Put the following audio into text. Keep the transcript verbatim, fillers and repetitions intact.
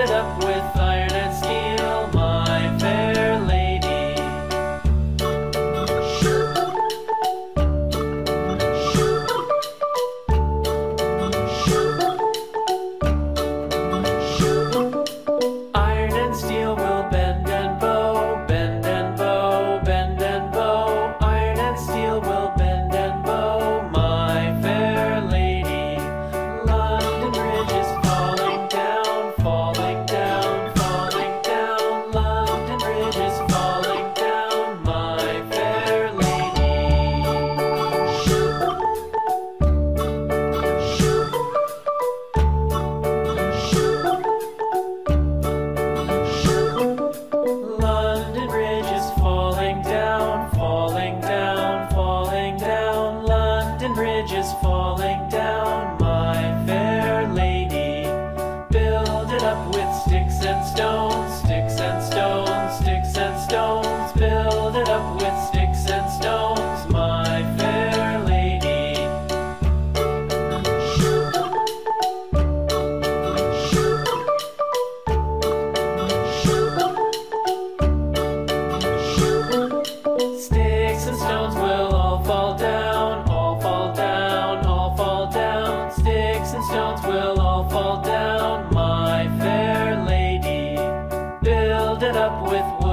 it up with iron and steel, my fair lady. Iron and steel will bend and bow, bend and bow, bend and bow. Iron and steel will bend and bow, my fair lady. London Bridge is falling down, falling down, falling down. London Bridge is falling down, my fair lady. London Bridge is falling down, falling down, falling down. London Bridge is falling down, my fair lady. Build it up with sticks and stones, sticks and stones, sticks and stones. Build it up with sticks and stones, my fair lady. Sticks and stones will all fall down, all fall down, all fall down. Sticks and stones will all fall down, my fair lady. Build it up with